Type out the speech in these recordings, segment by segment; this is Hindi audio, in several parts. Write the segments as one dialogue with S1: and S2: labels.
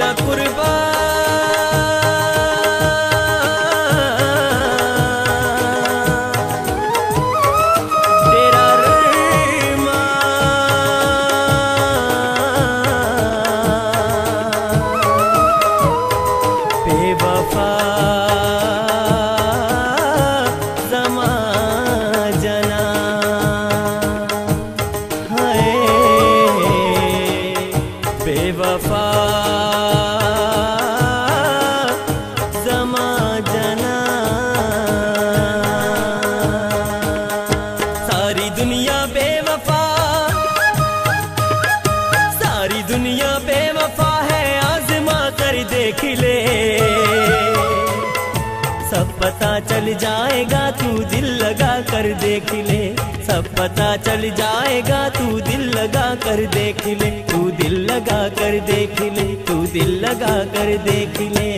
S1: पता चल जाएगा तू दिल लगा कर देख ले, सब पता चल जाएगा तू दिल लगा कर देख ले, तू दिल लगा कर देख ले, तू दिल लगा कर देख ले।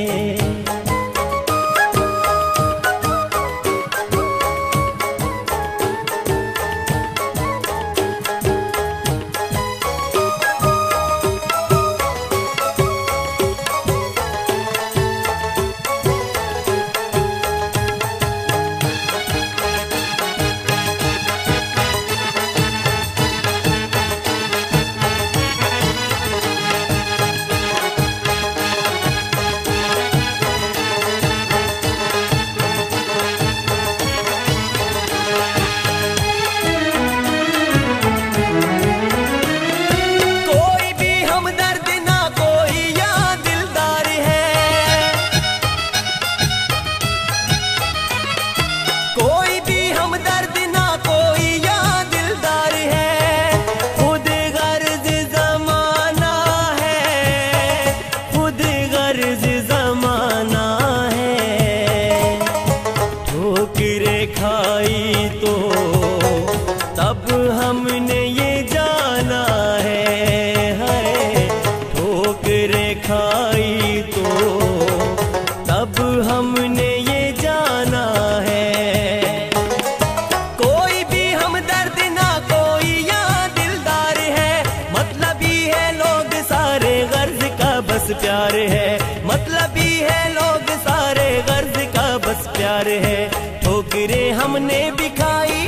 S1: प्यार है मतलबी है, लोग सारे गर्ज का बस प्यार है। ठोकरे हमने भी खाई,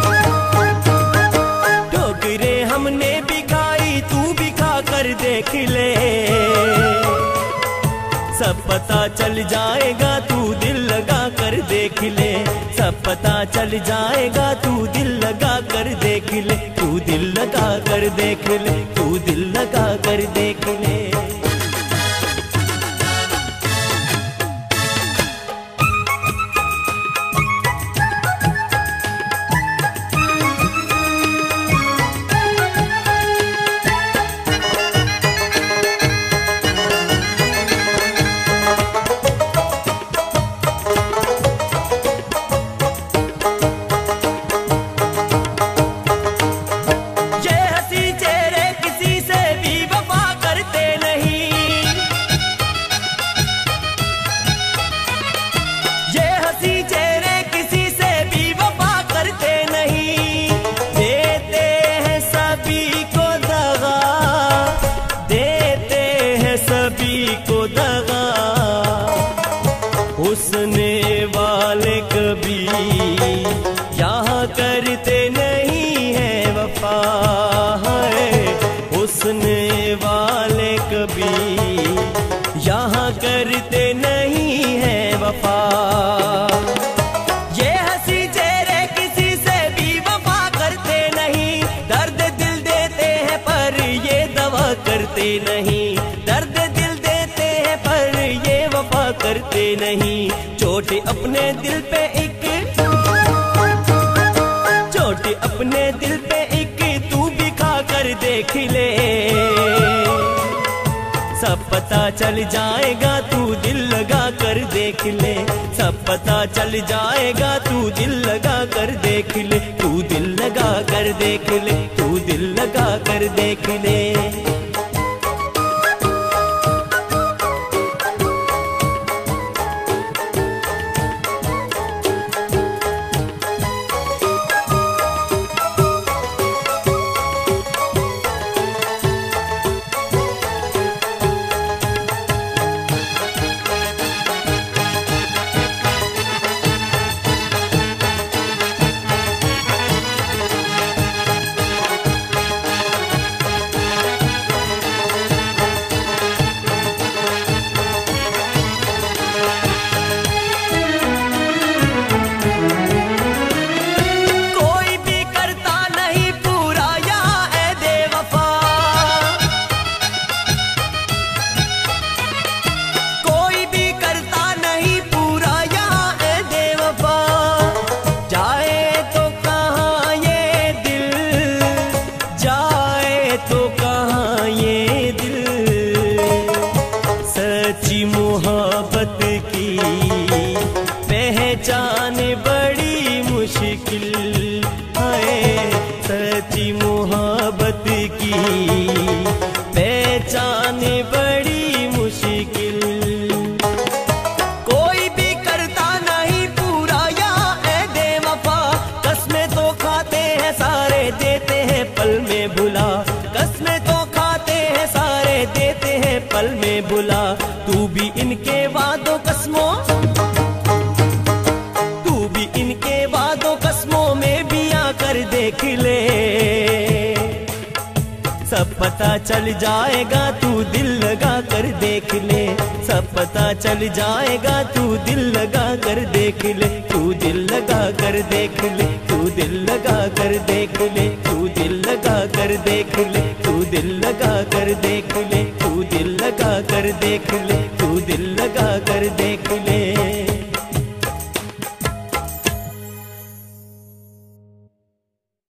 S1: ठोकरे हमने भी खाई, तू भी खा कर देख ले, सब पता चल जाएगा तू दिल लगा कर देख ले, सब पता चल जाएगा तू दिल लगा कर देख ले, तू दिल लगा कर देख ले, तू दिल लगा कर देख ले। उसने वाले कभी यहाँ करते नहीं है वफा है, उसने वाले कभी यहाँ करते नहीं है वफा। ये हंसी चेहरे किसी से भी वफा करते नहीं, दर्द दिल देते हैं पर ये दवा करते नहीं, दर्द दिल देते हैं पर ये वफा करते नहीं। चोट अपने दिल पे एक, चोट अपने दिल पे एक तू भी खा कर देख ले, सब पता चल जाएगा तू दिल लगा कर देख ले, सब पता चल जाएगा तू दिल लगा कर देख ले, तू दिल लगा कर देख ले, तू दिल लगा कर देख ले। बुला। तू भी इनके वादों कस्मों, तू भी इनके वादों कस्मों में भी आकर देख ले। सब पता चल जाएगा, तू दिल लगा कर देख ले। सब पता चल जाएगा, तू दिल लगा कर देख ले। तू दिल लगा कर देख ले, तू दिल लगा कर देख ले, तू दिल लगा कर देख ले, तू दिल लगा कर देख ले, तू दिल लगा कर देख ले, तू दिल लगा कर देख ले।